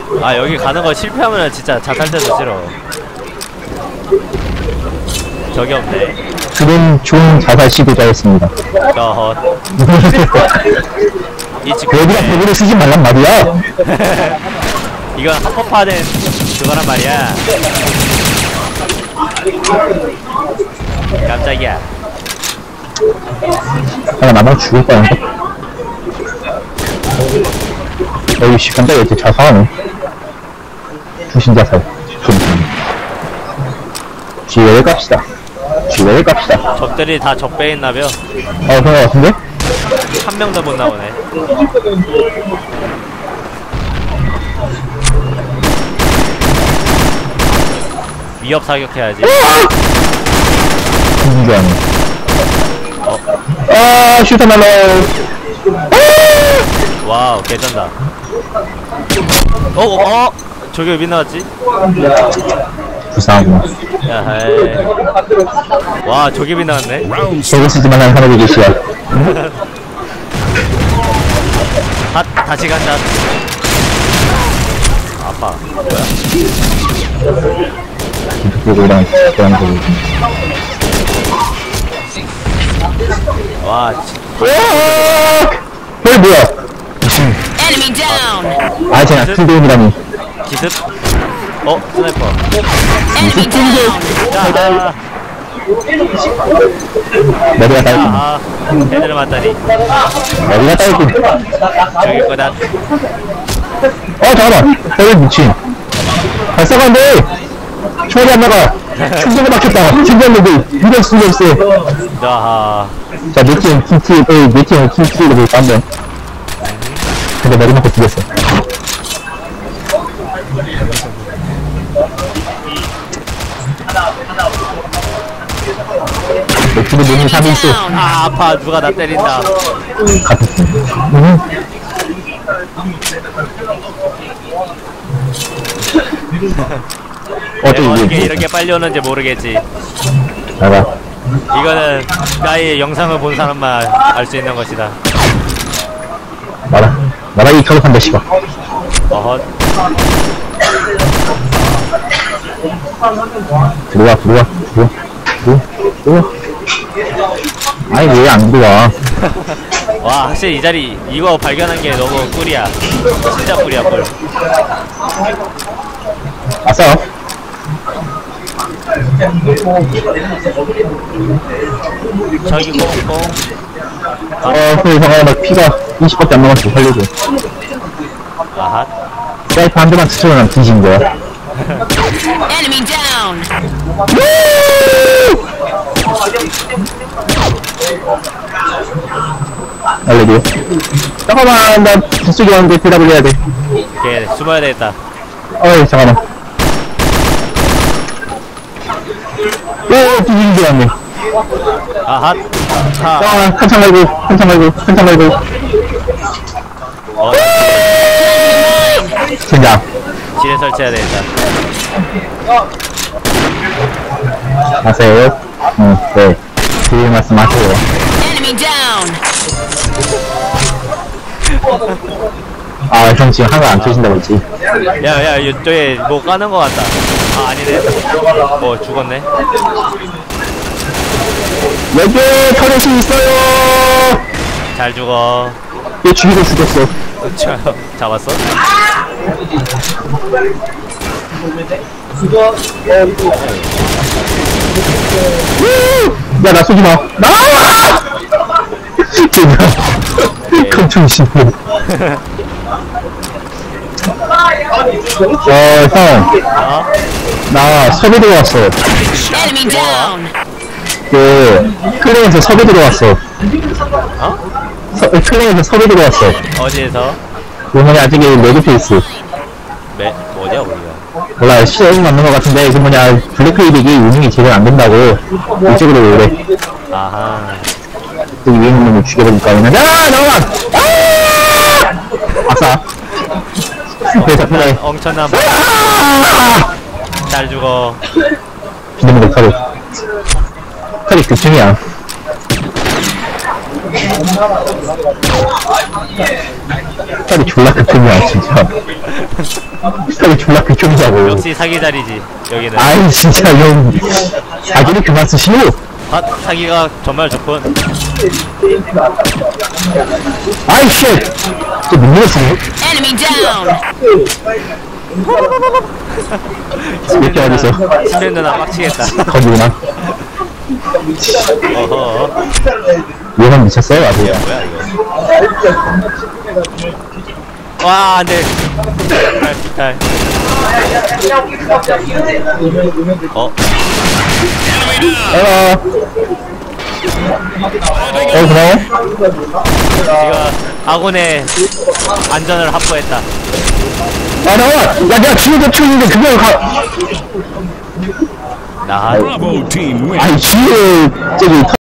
아 여기 가는 거 실패하면 진짜 자살돼서 싫어. 저기 없네. 그는 좋은 자살 시도자였습니다. 어헛. 이 여기다 직군에 배구를 쓰지 말란 말이야. 이건 합법화된 그거란 말이야. 깜짝이야. 아, 나만 죽을 거야. 여기 시간대 이렇게 자살하네. 주신자살. 지뢰를 깝시다. 지뢰를 깝시다. 적들이 다 적배에 있나벼. 그런 거 같은데? 한 명도 못 나오네. 위협 사격해야지. 죽는 줄 아네. 슈터 날라. 와우, 개쩐다. 저기 왜 나왔지? 불쌍하구나. 야하이. 와, 저기 비 나왔네. 저거 쓰지 말라는 하늘의 계시야. 다시 간다. 아파. 뭐야? 이거랑 그런 거. 와, 뭐야? Enemy down. 쟤나 풀도움이라니. 기습? 스나이퍼. Enemy down. 야, 머리가 딸긴. 헤드를 맞다니. 머리가 딸긴. 저기 거다. 잠깐만. 여기 미친. 발사관데 총알이 안 나가. 충전이 막혔다. 충전력이 이럴 수가 없어. 자하. 자, 네팀 팀트리를 볼까 한번. 근데 머리 맞고 죽였어. 내 팀에 몸이 3이 있어. 아파. 누가 나 때린다. 같은 팀. 어떻게 이렇게 빨리 오는지 모르겠지. 나가. 이거는 나의 영상을 본 사람만 알 수 있는 것이다. 나라 이 켜놓한다, 씨발. 어헛. 들어와. 아니, 왜 안 들어와? 와, 확실히 이 자리 이거 발견한 게 너무 꿀이야. 진짜 꿀이야, 꿀. 아싸. 저기 꽁꽁. 그래, 잠깐만, 나 피가 20밖에 안 남았어. 살려줘. 아핫. 사이프 한 대만 투척하면 뒤진 거야. Enemy down. 알려줘. 잠깐만, 나 빗속에 왔는데 대답을 해야 돼. 오케이, 숨어야 되겠다. 잠깐만. 뒤지는 줄 알았네. 아핫. 잠깐만, 한참 말고. 젠장. 지뢰 설치해야 되겠다. 하세요. 네. 드릴 말씀 하세요. Enemy down. 형 지금 한거 안 켜진다고 했지. 야, 이쪽에 뭐 까는 거 같다. 아니네. 뭐 죽었네. 여기 터렛이 있어요. 잘 죽어. 얘 죽이고 죽였어. 잡았어? 야, 나 쏘지 마. 컴충 씨발. 형. 나 섭외 들어왔어. Enemy down. 클레에서 섭외 들어왔어. 클레에서 섭외 들어왔어. 어디에서? 요번에 아직 레드페이스. 뭐냐, 우리가? 몰라, 시작이 맞는 것 같은데, 블랙크리빅이 운영이 제대로 안 된다고. 이쪽으로 오래. 아하. 여기 위에 있는 놈을 죽여버릴까 하면, 나와! 아싸. 엄청난 잘 죽어. 비놈들 털이 극중이야. 스타일이 졸라 극혐이야 진짜. 스타일이 졸라 극혐이라고. 역시 사기 자리지 여기는. 아이 진짜 형 자기는 그만 쓰시오. 사기가 정말 좋군. 아이 쉣. 저 눈물었어요. Enemy down. 몇개 어디서 침뱉 누나 빡치겠다. 거기구나. 어허. 얘만 미쳤어요 아주. 뭐야 이거. 와 안돼. 잘. 고마워. 제가 아군의 안전을 확보했다. 아 나와. 야 내가 뒤에도 치우는데 그걸 가. 나 아니 뒤에 저기